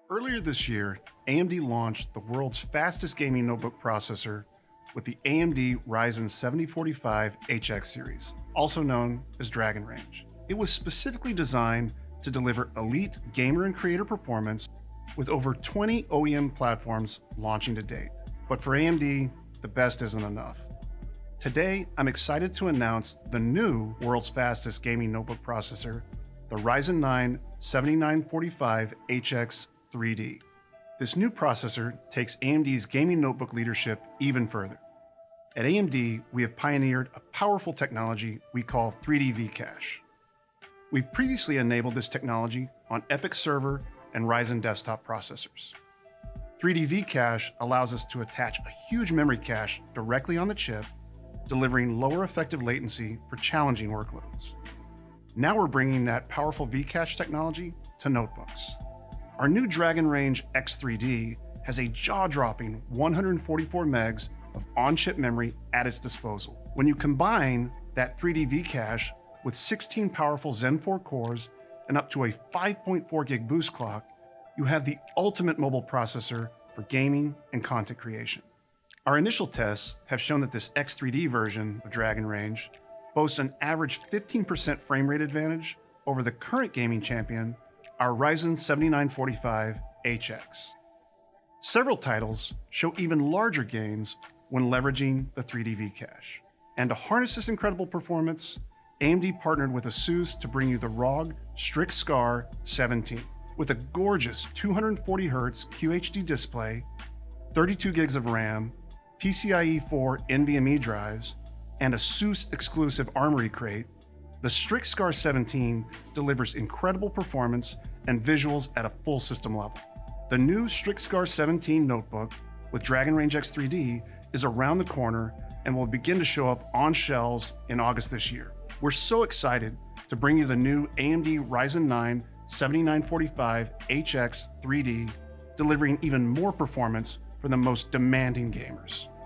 Earlier this year, AMD launched the world's fastest gaming notebook processor with the AMD Ryzen 7045HX series, also known as Dragon Range. It was specifically designed to deliver elite gamer and creator performance with over 20 OEM platforms launching to date. But for AMD, the best isn't enough. Today, I'm excited to announce the new world's fastest gaming notebook processor, the Ryzen 9 7945HX 3D. This new processor takes AMD's gaming notebook leadership even further. At AMD, we have pioneered a powerful technology we call 3D V-Cache. We've previously enabled this technology on EPYC server and Ryzen desktop processors. 3D V-Cache allows us to attach a huge memory cache directly on the chip, delivering lower effective latency for challenging workloads. Now we're bringing that powerful V-Cache technology to notebooks. Our new Dragon Range X3D has a jaw-dropping 144 megs of on-chip memory at its disposal. When you combine that 3D V-Cache with 16 powerful Zen 4 cores and up to a 5.4 gig boost clock, you have the ultimate mobile processor for gaming and content creation. Our initial tests have shown that this X3D version of Dragon Range boasts an average 15% frame rate advantage over the current gaming champion, our Ryzen 7945HX. Several titles show even larger gains when leveraging the 3D V-Cache. And to harness this incredible performance, AMD partnered with ASUS to bring you the ROG Strix SCAR 17. With a gorgeous 240Hz QHD display, 32 gigs of RAM, PCIe 4 NVMe drives, and ASUS exclusive Armory crate, the Strix SCAR 17 delivers incredible performance and visuals at a full system level. The new Strix SCAR 17 notebook with Dragon Range X3D is around the corner and will begin to show up on shelves in August this year. We're so excited to bring you the new AMD Ryzen 9 7945HX 3D, delivering even more performance for the most demanding gamers.